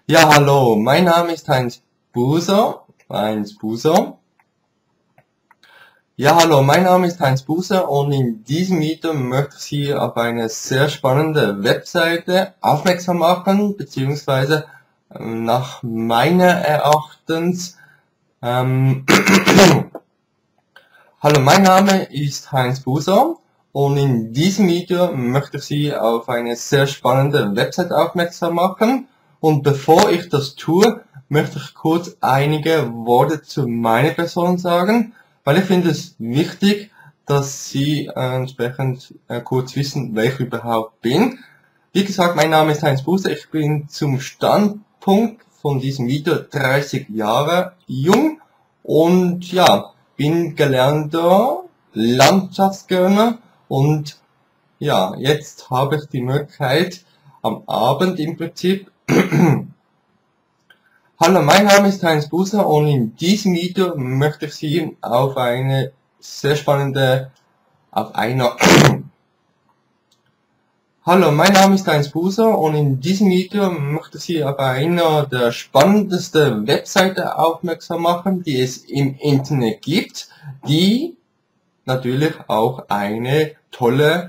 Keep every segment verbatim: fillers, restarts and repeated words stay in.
Ja, hallo, mein Name ist Heinz Buser. Heinz Buser. Ja, hallo, mein Name ist Heinz Buser und in diesem Video möchte ich Sie auf eine sehr spannende Webseite aufmerksam machen, beziehungsweise ähm, nach meiner Erachtens. Ähm, hallo, mein Name ist Heinz Buser und in diesem Video möchte ich Sie auf eine sehr spannende Webseite aufmerksam machen. Und bevor ich das tue, möchte ich kurz einige Worte zu meiner Person sagen, weil ich finde es wichtig, dass Sie äh, entsprechend äh, kurz wissen, wer ich überhaupt bin. Wie gesagt, mein Name ist Heinz Buser, ich bin zum Standpunkt von diesem Video dreißig Jahre jung und ja, bin gelernter Landschaftsgärtner und ja, jetzt habe ich die Möglichkeit am Abend im Prinzip. Hallo, mein Name ist Heinz Buser und in diesem Video möchte ich Sie auf eine sehr spannende, auf einer Hallo, mein Name ist Heinz Buser und in diesem Video möchte ich Sie auf einer der spannendsten Webseiten aufmerksam machen, die es im Internet gibt, die natürlich auch eine tolle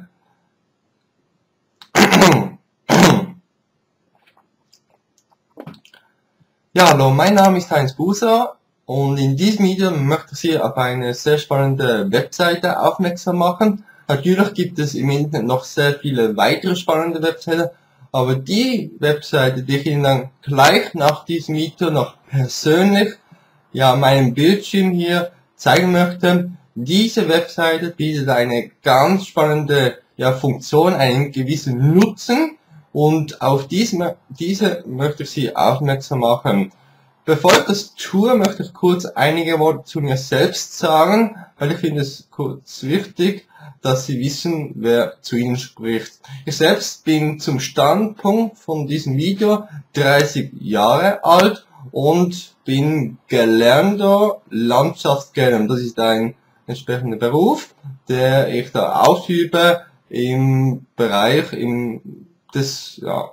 Ja, hallo, mein Name ist Heinz Buser und in diesem Video möchte ich Sie auf eine sehr spannende Webseite aufmerksam machen. Natürlich gibt es im Internet noch sehr viele weitere spannende Webseiten, aber die Webseite, die ich Ihnen dann gleich nach diesem Video noch persönlich, ja, meinem Bildschirm hier zeigen möchte, diese Webseite bietet eine ganz spannende, ja, Funktion, einen gewissen Nutzen. Und auf diese, diese möchte ich Sie aufmerksam machen. Bevor ich das tue, möchte ich kurz einige Worte zu mir selbst sagen, weil ich finde es kurz wichtig, dass Sie wissen, wer zu Ihnen spricht. Ich selbst bin zum Standpunkt von diesem Video dreißig Jahre alt und bin gelernter Landschaftsgärtner. Das ist ein entsprechender Beruf, der ich da ausübe im Bereich, im Das, ja.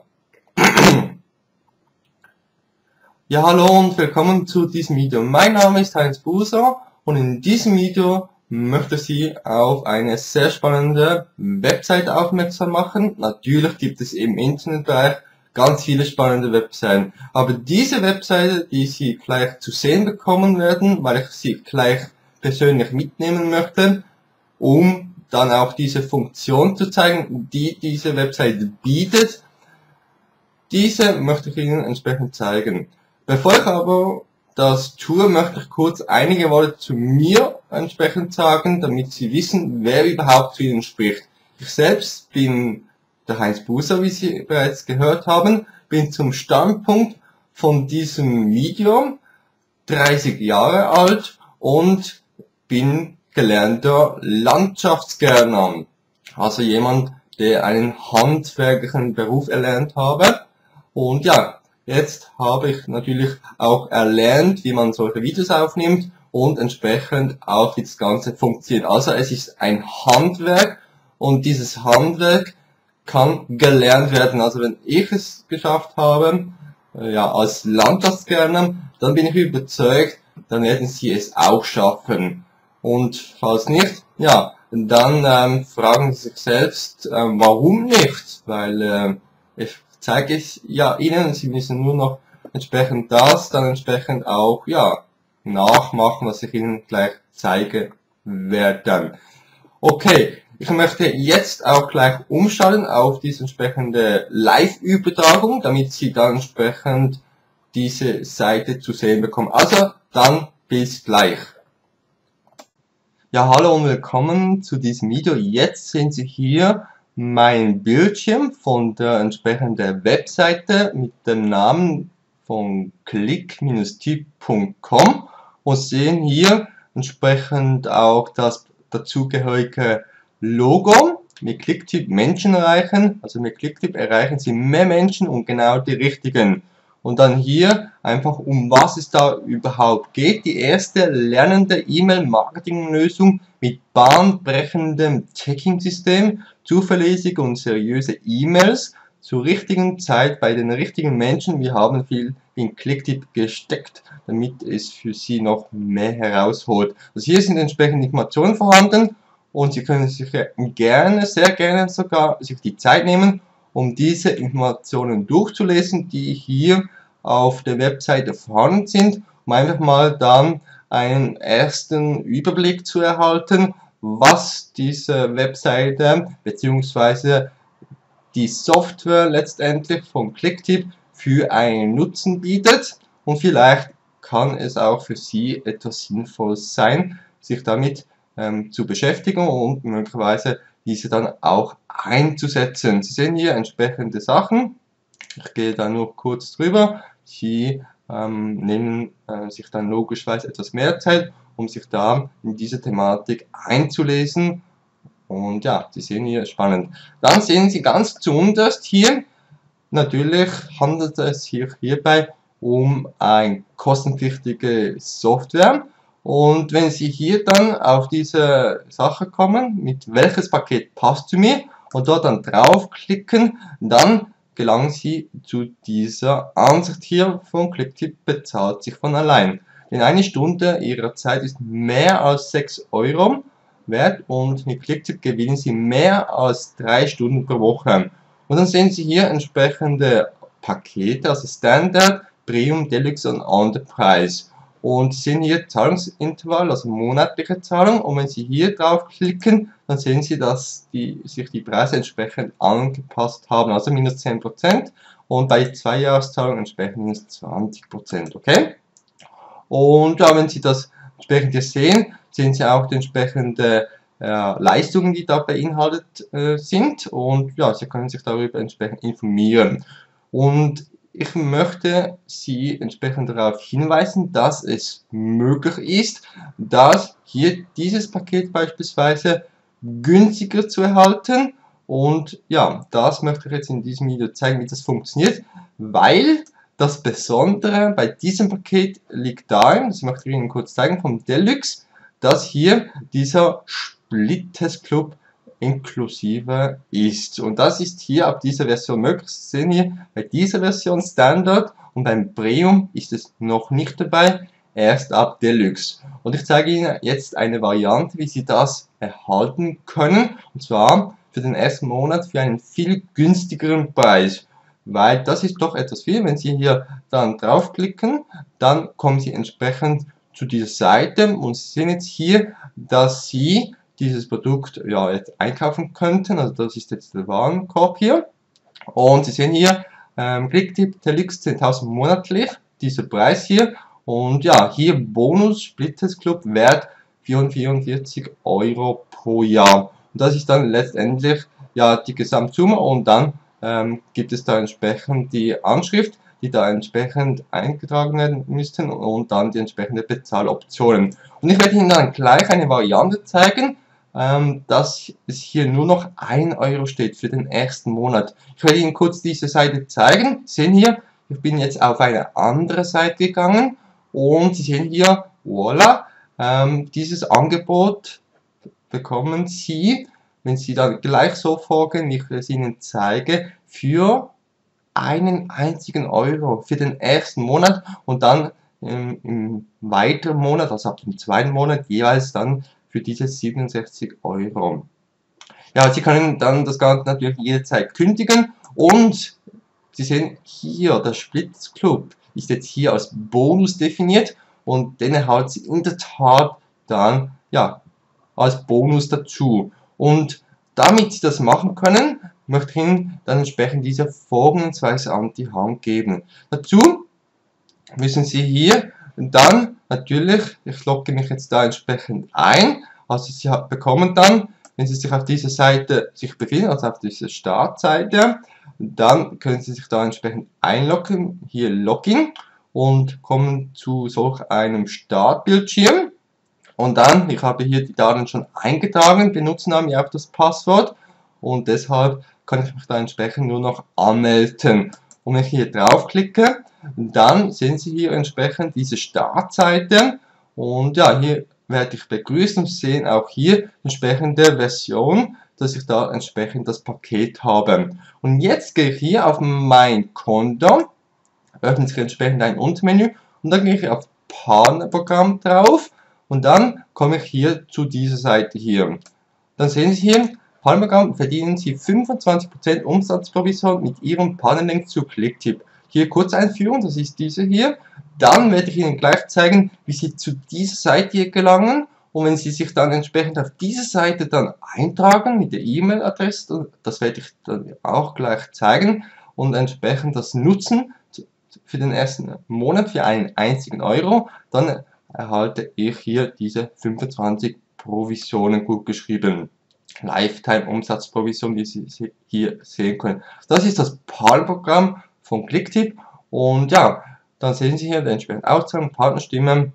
Ja, hallo und willkommen zu diesem Video. Mein Name ist Heinz Buser und in diesem Video möchte ich Sie auf eine sehr spannende Website aufmerksam machen. Natürlich gibt es im Internetbereich ganz viele spannende Webseiten, aber diese Webseite, die Sie gleich zu sehen bekommen werden, weil ich sie gleich persönlich mitnehmen möchte, um dann auch diese Funktion zu zeigen, die diese Webseite bietet. Diese möchte ich Ihnen entsprechend zeigen. Bevor ich aber das tue, möchte ich kurz einige Worte zu mir entsprechend sagen, damit Sie wissen, wer überhaupt zu Ihnen spricht. Ich selbst bin der Heinz Buser, wie Sie bereits gehört haben, bin zum Standpunkt von diesem Video dreißig Jahre alt und bin gelernter Landschaftsgärtner, also jemand, der einen handwerklichen Beruf erlernt habe. Und ja, jetzt habe ich natürlich auch erlernt, wie man solche Videos aufnimmt und entsprechend auch wie das Ganze funktioniert. Also es ist ein Handwerk und dieses Handwerk kann gelernt werden. Also wenn ich es geschafft habe, ja, als Landschaftsgärtner, dann bin ich überzeugt, dann werden Sie es auch schaffen. Und falls nicht, ja, dann ähm, fragen Sie sich selbst, ähm, warum nicht? Weil äh, ich zeige es ja Ihnen, Sie müssen nur noch entsprechend das, dann entsprechend auch, ja, nachmachen, was ich Ihnen gleich zeige werde. Okay, ich möchte jetzt auch gleich umschalten auf diese entsprechende Live-Übertragung, damit Sie dann entsprechend diese Seite zu sehen bekommen. Also, dann bis gleich. Ja, hallo und willkommen zu diesem Video. Jetzt sehen Sie hier mein Bildschirm von der entsprechenden Webseite mit dem Namen von click Bindestrich typ Punkt com und sehen hier entsprechend auch das dazugehörige Logo. Mit Clicktip Menschen erreichen, also mit Clicktip erreichen Sie mehr Menschen und genau die richtigen. Und dann hier einfach, um was es da überhaupt geht. Die erste lernende E-Mail-Marketing-Lösung mit bahnbrechendem Checking-System, zuverlässige und seriöse E-Mails zur richtigen Zeit bei den richtigen Menschen. Wir haben viel in Clicktip gesteckt, damit es für Sie noch mehr herausholt. Also hier sind entsprechende Informationen vorhanden und Sie können sich gerne, sehr gerne sogar sich die Zeit nehmen, um diese Informationen durchzulesen, die hier auf der Webseite vorhanden sind, um einfach mal dann einen ersten Überblick zu erhalten, was diese Webseite bzw. die Software letztendlich von Clicktip für einen Nutzen bietet, und vielleicht kann es auch für Sie etwas Sinnvolles sein, sich damit ähm, zu beschäftigen und möglicherweise diese dann auch einzusetzen. Sie sehen hier entsprechende Sachen. Ich gehe da nur kurz drüber. Sie ähm, nehmen äh, sich dann logischerweise etwas mehr Zeit, um sich da in diese Thematik einzulesen. Und ja, Sie sehen hier spannend. Dann sehen Sie ganz zuunterst hier, natürlich handelt es sich hierbei um eine kostenpflichtige Software. Und wenn Sie hier dann auf diese Sache kommen, mit welches Paket passt zu mir, und dort dann draufklicken, dann gelangen Sie zu dieser Ansicht hier von Clicktip bezahlt sich von allein. Denn eine Stunde Ihrer Zeit ist mehr als sechs Euro wert und mit Clicktip gewinnen Sie mehr als drei Stunden pro Woche. Und dann sehen Sie hier entsprechende Pakete, also Standard, Premium, Deluxe und Enterprise. Und Sie sehen hier Zahlungsintervall, also monatliche Zahlung, und wenn Sie hier draufklicken, dann sehen Sie, dass die, sich die Preise entsprechend angepasst haben, also minus zehn Prozent, und bei zwei Jahreszahlung entsprechend minus zwanzig Prozent, okay? Und ja, wenn Sie das entsprechend hier sehen, sehen Sie auch die entsprechende äh, Leistungen, die da beinhaltet äh, sind, und ja, Sie können sich darüber entsprechend informieren. Und ich möchte Sie entsprechend darauf hinweisen, dass es möglich ist, dass hier dieses Paket beispielsweise günstiger zu erhalten, und ja, das möchte ich jetzt in diesem Video zeigen, wie das funktioniert, weil das Besondere bei diesem Paket liegt darin, das möchte ich Ihnen kurz zeigen, vom Deluxe, dass hier dieser Splitters Club inklusive ist. Und das ist hier ab dieser Version möglich. Sie sehen hier bei dieser Version Standard, und beim Premium ist es noch nicht dabei, erst ab Deluxe. Und ich zeige Ihnen jetzt eine Variante, wie Sie das erhalten können, und zwar für den ersten Monat für einen viel günstigeren Preis. Weil das ist doch etwas viel. Wenn Sie hier dann draufklicken, dann kommen Sie entsprechend zu dieser Seite, und Sie sehen jetzt hier, dass Sie dieses Produkt ja jetzt einkaufen könnten. Also das ist jetzt der Warenkorb hier, und Sie sehen hier ähm, Clicktip Deluxe zehntausend monatlich, dieser Preis hier, und ja, hier Bonus Splitters Club Wert vierundvierzig Euro pro Jahr, und das ist dann letztendlich ja die Gesamtsumme, und dann ähm, gibt es da entsprechend die Anschrift, die da entsprechend eingetragen werden müssten, und dann die entsprechenden Bezahloptionen. Und ich werde Ihnen dann gleich eine Variante zeigen, ähm, dass es hier nur noch ein Euro steht für den ersten Monat. Ich werde Ihnen kurz diese Seite zeigen. Sie sehen hier, ich bin jetzt auf eine andere Seite gegangen, und Sie sehen hier, voilà, ähm, dieses Angebot bekommen Sie, wenn Sie dann gleich so vorgehen, wie ich es Ihnen zeige, für einen einzigen Euro für den ersten Monat, und dann im, im weiteren Monat, also ab dem zweiten Monat, jeweils dann für diese siebenundsechzig Euro. Ja, Sie können dann das Ganze natürlich jederzeit kündigen, und Sie sehen hier, der Splitters Club ist jetzt hier als Bonus definiert, und den erhalten Sie in der Tat dann ja als Bonus dazu. Und damit Sie das machen können, möchte ich Ihnen dann entsprechend diese Vorgehensweise an die Hand geben. Dazu müssen Sie hier dann natürlich, ich logge mich jetzt da entsprechend ein, also Sie bekommen dann, wenn Sie sich auf dieser Seite sich befinden, also auf dieser Startseite, dann können Sie sich da entsprechend einloggen, hier Login, und kommen zu solch einem Startbildschirm. Und dann, ich habe hier die Daten schon eingetragen, Benutzername, ja auch das Passwort, und deshalb kann ich mich da entsprechend nur noch anmelden. Und wenn ich hier draufklicke, dann sehen Sie hier entsprechend diese Startseite, und ja, hier werde ich begrüßt, und Sie sehen auch hier entsprechende Version, dass ich da entsprechend das Paket habe. Und jetzt gehe ich hier auf mein Konto, öffnet sich entsprechend ein Untermenü und dann gehe ich auf Partnerprogramm drauf und dann komme ich hier zu dieser Seite hier. Dann sehen Sie hier, Partnerprogramm verdienen Sie fünfundzwanzig Prozent Umsatzprovision mit Ihrem Partnerlink zu Clicktip. Hier Kurzeinführung, das ist diese hier. Dann werde ich Ihnen gleich zeigen, wie Sie zu dieser Seite hier gelangen. Und wenn Sie sich dann entsprechend auf diese Seite dann eintragen mit der E-Mail-Adresse, das werde ich dann auch gleich zeigen, und entsprechend das nutzen für den ersten Monat für einen einzigen Euro, dann erhalte ich hier diese fünfundzwanzig Provisionen gut geschrieben. Lifetime-Umsatzprovision, wie Sie hier sehen können. Das ist das Partnerprogramm von Clicktip und ja, dann sehen Sie hier die entsprechenden Auszahlungen, Partnerstimmen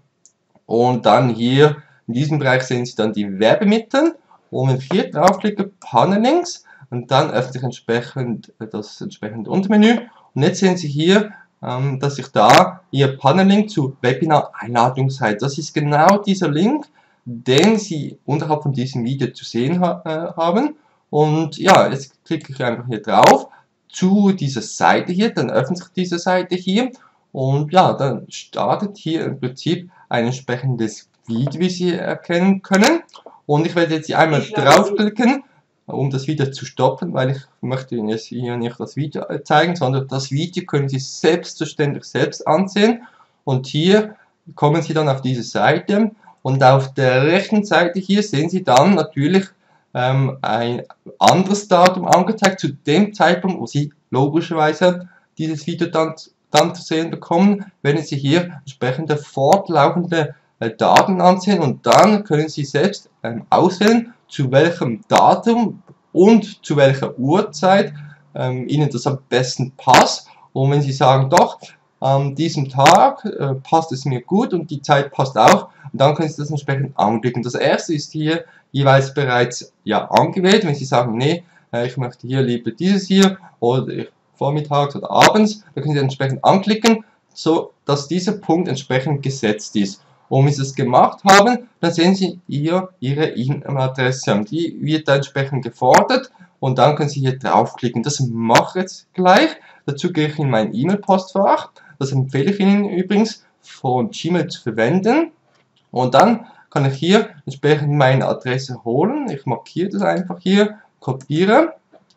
und dann hier in diesem Bereich sehen Sie dann die Werbemittel und wenn ich hier draufklicke, Partnerlinks und dann öffnet sich entsprechend das entsprechende Untermenü und jetzt sehen Sie hier, ähm, dass ich da Ihr Partnerlink zu Webinar-Einladungsseite, das ist genau dieser Link, den Sie unterhalb von diesem Video zu sehen ha äh, haben und ja, jetzt klicke ich einfach hier drauf zu dieser Seite hier, dann öffnet sich diese Seite hier und ja, dann startet hier im Prinzip ein entsprechendes Video, wie Sie erkennen können. Und ich werde jetzt hier einmal draufklicken, um das Video zu stoppen, weil ich möchte Ihnen jetzt hier nicht das Video zeigen, sondern das Video können Sie selbstverständlich selbst ansehen. Und hier kommen Sie dann auf diese Seite und auf der rechten Seite hier sehen Sie dann natürlich ähm, ein anderes Datum angezeigt, zu dem Zeitpunkt, wo Sie logischerweise dieses Video dann, dann zu sehen bekommen, werden Sie hier entsprechende fortlaufende Daten ansehen und dann können Sie selbst ähm, auswählen, zu welchem Datum und zu welcher Uhrzeit ähm, Ihnen das am besten passt. Und wenn Sie sagen, doch, an diesem Tag äh, passt es mir gut und die Zeit passt auch, dann können Sie das entsprechend anklicken. Das erste ist hier jeweils bereits ja angewählt. Wenn Sie sagen, nee, äh, ich möchte hier lieber dieses hier oder ich, vormittags oder abends, dann können Sie entsprechend anklicken, so dass dieser Punkt entsprechend gesetzt ist. Und wenn Sie das gemacht haben, dann sehen Sie hier Ihre E-Mail-Adresse. Die wird da entsprechend gefordert und dann können Sie hier draufklicken. Das mache ich jetzt gleich. Dazu gehe ich in mein E-Mail-Postfach. Das empfehle ich Ihnen übrigens von Gmail zu verwenden. Und dann kann ich hier entsprechend meine Adresse holen. Ich markiere das einfach hier, kopiere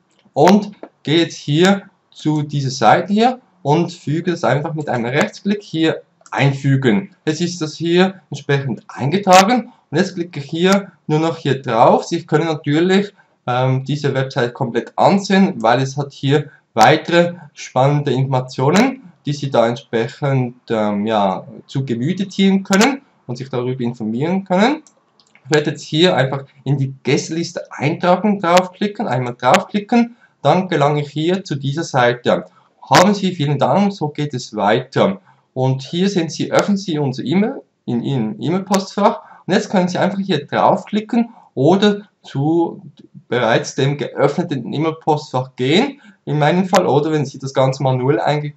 und gehe jetzt hier zu dieser Seite hier und füge das einfach mit einem Rechtsklick hier einfügen. Jetzt ist das hier entsprechend eingetragen und jetzt klicke ich hier nur noch hier drauf. Sie können natürlich ähm, diese Website komplett ansehen, weil es hat hier weitere spannende Informationen, die Sie da entsprechend ähm, ja, zu Gemüte ziehen können und sich darüber informieren können. Ich werde jetzt hier einfach in die Gästeliste eintragen, draufklicken, einmal draufklicken, dann gelange ich hier zu dieser Seite. Haben Sie, vielen Dank, so geht es weiter. Und hier sehen Sie, öffnen Sie unser E-Mail in Ihrem E-Mail-Postfach und jetzt können Sie einfach hier draufklicken oder zu bereits dem geöffneten E-Mail-Postfach gehen, in meinem Fall, oder wenn Sie das Ganze manuell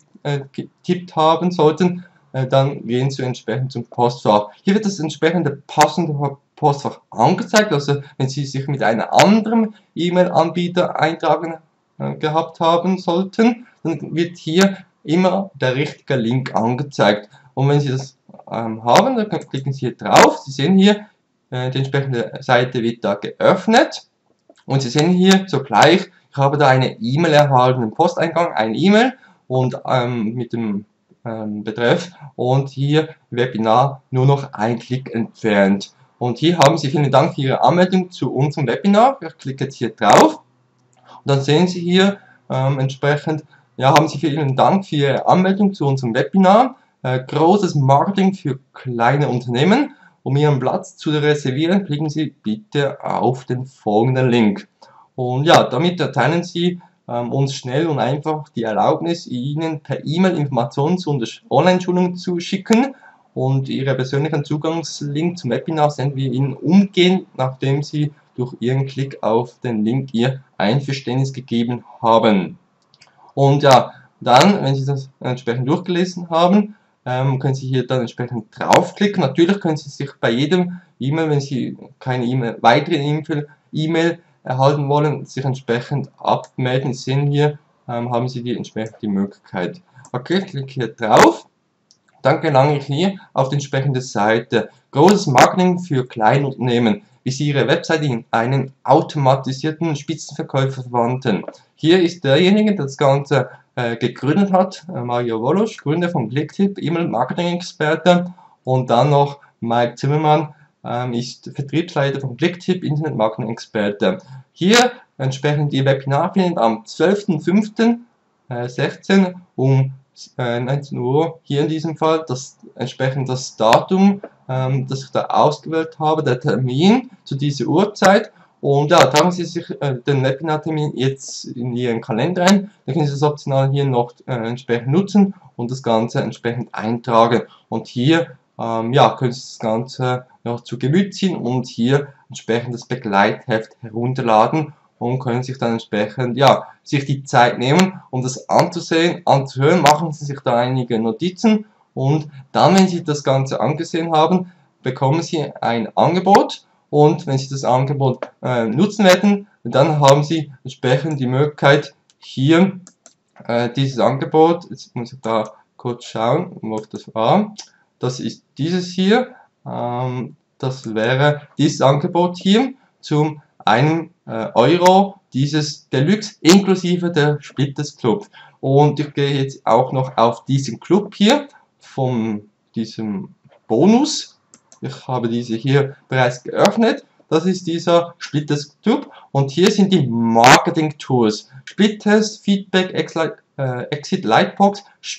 eingetippt haben sollten, äh, dann gehen Sie entsprechend zum Postfach. Hier wird das entsprechende passende Postfach angezeigt, also wenn Sie sich mit einem anderen E-Mail-Anbieter eintragen äh, gehabt haben sollten, dann wird hier immer der richtige Link angezeigt. Und wenn Sie das ähm, haben, dann klicken Sie hier drauf. Sie sehen hier, äh, die entsprechende Seite wird da geöffnet. Und Sie sehen hier sogleich, ich habe da eine E-Mail erhalten, im Posteingang, eine E-Mail und ähm, mit dem ähm, Betreff und hier Webinar nur noch ein Klick entfernt. Und hier haben Sie, vielen Dank für Ihre Anmeldung zu unserem Webinar. Ich klicke jetzt hier drauf und dann sehen Sie hier ähm, entsprechend, ja, haben Sie vielen Dank für Ihre Anmeldung zu unserem Webinar. Äh, großes Marketing für kleine Unternehmen. Um Ihren Platz zu reservieren, klicken Sie bitte auf den folgenden Link. Und ja, damit erteilen Sie ähm, uns schnell und einfach die Erlaubnis, Ihnen per E-Mail Informationen zu unserer Online-Schulung zu schicken. Und Ihren persönlichen Zugangslink zum Webinar senden wir Ihnen umgehend, nachdem Sie durch Ihren Klick auf den Link Ihr Einverständnis gegeben haben. Und ja, dann, wenn Sie das entsprechend durchgelesen haben, ähm, können Sie hier dann entsprechend draufklicken. Natürlich können Sie sich bei jedem E-Mail, wenn Sie keine E-Mail, weitere E-Mail erhalten wollen, sich entsprechend abmelden. Sie sehen hier, ähm, haben Sie die entsprechende Möglichkeit. Okay, ich klicke hier drauf. Dann gelange ich hier auf die entsprechende Seite. Großes Marketing für Kleinunternehmen, wie Sie Ihre Webseite in einen automatisierten Spitzenverkäufer verwandeln. Hier ist derjenige, der das Ganze äh, gegründet hat, äh, Mario Wolosch, Gründer von Clicktip, E-Mail-Marketing-Experte, und dann noch Mike Zimmermann, ähm, ist Vertriebsleiter von Clicktip, Internet-Marketing-Experte. Hier entsprechend die Webinar findet am zwölften fünften sechzehn um neunzehn Uhr, hier in diesem Fall, das entsprechend das Datum, ähm, das ich da ausgewählt habe, der Termin zu dieser Uhrzeit. Und ja, tragen Sie sich äh, den Webinar-Termin jetzt in Ihren Kalender ein, dann können Sie das optional hier noch äh, entsprechend nutzen und das Ganze entsprechend eintragen. Und hier ähm, ja, können Sie das Ganze noch zu Gemüte ziehen und hier entsprechend das Begleitheft herunterladen und können sich dann entsprechend, ja, sich die Zeit nehmen, um das anzusehen, anzuhören. Machen Sie sich da einige Notizen und dann, wenn Sie das Ganze angesehen haben, bekommen Sie ein Angebot, und wenn Sie das Angebot äh, nutzen werden, dann haben Sie entsprechend die Möglichkeit, hier äh, dieses Angebot, jetzt muss ich da kurz schauen, wo das war, das ist dieses hier, ähm, das wäre dieses Angebot hier zum einem äh, Euro, dieses Deluxe inklusive der Splitters Club. Und ich gehe jetzt auch noch auf diesen Club hier von diesem Bonus. Ich habe diese hier bereits geöffnet. Das ist dieser Splitters Club und hier sind die Marketing Tools. Splitters, Feedback, Exit, äh, Exit Lightbox,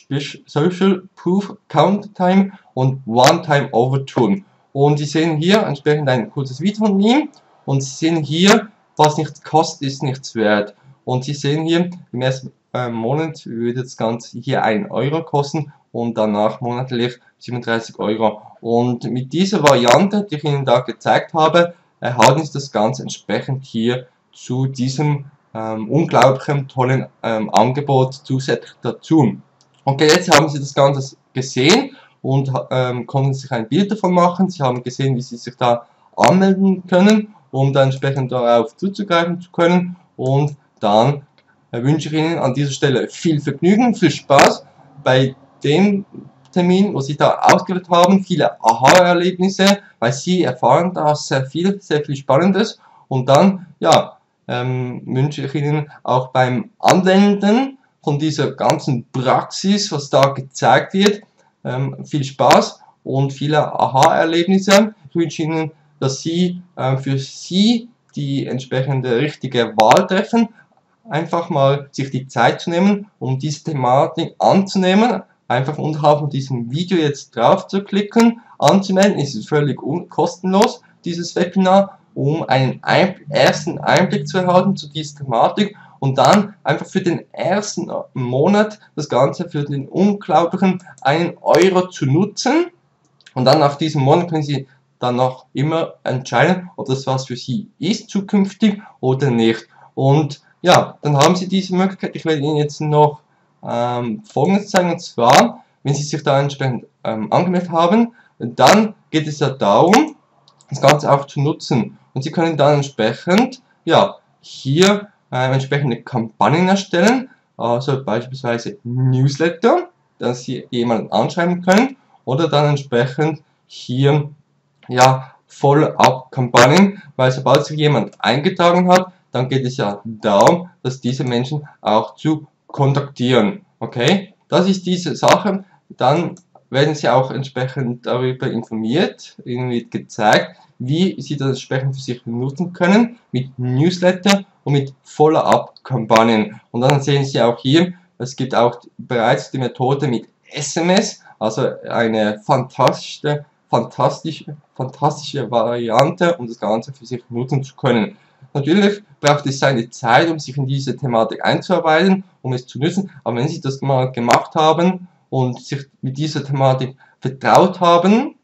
Social Proof, Counttime und One-Time Overturn. Und Sie sehen hier entsprechend ein kurzes Video von ihm. Und Sie sehen hier, was nichts kostet, ist nichts wert. Und Sie sehen hier, im ersten äh, Monat würde das Ganze hier ein Euro kosten und danach monatlich siebenunddreißig Euro. Und mit dieser Variante, die ich Ihnen da gezeigt habe, erhalten Sie das Ganze entsprechend hier zu diesem ähm, unglaublichen tollen ähm, Angebot zusätzlich dazu. Okay, jetzt haben Sie das Ganze gesehen und ähm, konnten sich ein Bild davon machen. Sie haben gesehen, wie Sie sich da anmelden können, um dann entsprechend darauf zuzugreifen zu können. Und dann äh, wünsche ich Ihnen an dieser Stelle viel Vergnügen, viel Spaß bei dem Termin, wo Sie da ausgewählt haben, viele Aha-Erlebnisse, weil Sie erfahren da sehr viel, sehr viel Spannendes. Und dann, ja, ähm, wünsche ich Ihnen auch beim Anwenden von dieser ganzen Praxis, was da gezeigt wird, ähm, viel Spaß und viele Aha-Erlebnisse. Ich wünsche Ihnen, dass Sie äh, für Sie die entsprechende richtige Wahl treffen, einfach mal sich die Zeit zu nehmen, um diese Thematik anzunehmen. Einfach unterhalb von diesem Video jetzt drauf zu klicken, anzumelden, ist es völlig kostenlos, dieses Webinar, um einen ein ersten Einblick zu erhalten zu dieser Thematik und dann einfach für den ersten Monat das Ganze für den unglaublichen einen Euro zu nutzen, und dann nach diesem Monat können Sie dann noch immer entscheiden, ob das was für Sie ist zukünftig oder nicht. Und ja, dann haben Sie diese Möglichkeit. Ich werde Ihnen jetzt noch ähm, Folgendes zeigen, und zwar, wenn Sie sich da entsprechend ähm, angemeldet haben, dann geht es ja darum, das Ganze auch zu nutzen. Und Sie können dann entsprechend, ja, hier äh, entsprechende Kampagnen erstellen, also beispielsweise Newsletter, dass Sie jemanden anschreiben können, oder dann entsprechend hier, ja, Follow-up-Kampagnen, weil sobald sich jemand eingetragen hat, dann geht es ja darum, dass diese Menschen auch zu kontaktieren. Okay, das ist diese Sache. Dann werden Sie auch entsprechend darüber informiert, Ihnen wird gezeigt, wie Sie das entsprechend für sich nutzen können mit Newsletter und mit Follow-up-Kampagnen. Und dann sehen Sie auch hier, es gibt auch bereits die Methode mit S M S, also eine fantastische, fantastische, fantastische Variante, um das Ganze für sich nutzen zu können. Natürlich braucht es seine Zeit, um sich in diese Thematik einzuarbeiten, um es zu nutzen, aber wenn Sie das mal gemacht haben und sich mit dieser Thematik vertraut haben,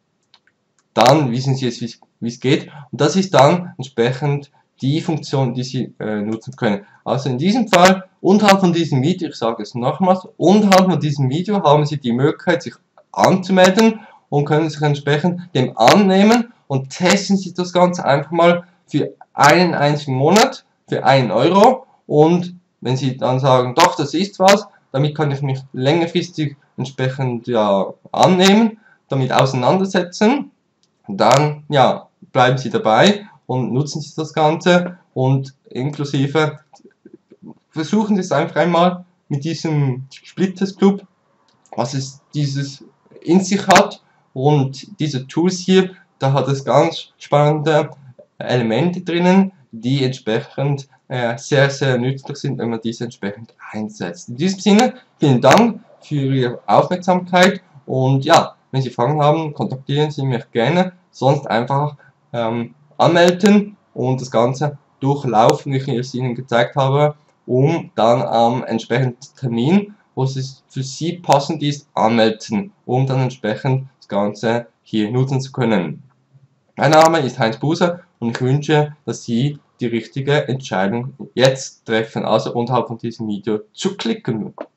dann wissen Sie jetzt, wie es geht, und das ist dann entsprechend die Funktion, die Sie äh, nutzen können. Also in diesem Fall, unterhalb von diesem Video, ich sage es nochmals, unterhalb von diesem Video haben Sie die Möglichkeit, sich anzumelden und können sich entsprechend dem annehmen und testen Sie das Ganze einfach mal für einen einzigen Monat. für einen Euro. Und wenn Sie dann sagen, doch, das ist was, damit kann ich mich längerfristig entsprechend ja annehmen, damit auseinandersetzen, dann ja, bleiben Sie dabei und nutzen Sie das Ganze und inklusive versuchen Sie es einfach einmal mit diesem Splitters Club, was es dieses in sich hat, und diese Tools hier, da hat es ganz spannende Elemente drinnen, die entsprechend äh, sehr, sehr nützlich sind, wenn man diese entsprechend einsetzt. In diesem Sinne, vielen Dank für Ihre Aufmerksamkeit und ja, wenn Sie Fragen haben, kontaktieren Sie mich gerne, sonst einfach ähm, anmelden und das Ganze durchlaufen, wie ich es Ihnen gezeigt habe, um dann am entsprechenden Termin, wo es für Sie passend ist, anmelden, um dann entsprechend das Ganze hier nutzen zu können. Mein Name ist Heinz Buser und ich wünsche, dass Sie die richtige Entscheidung jetzt treffen, also unterhalb von diesem Video zu klicken.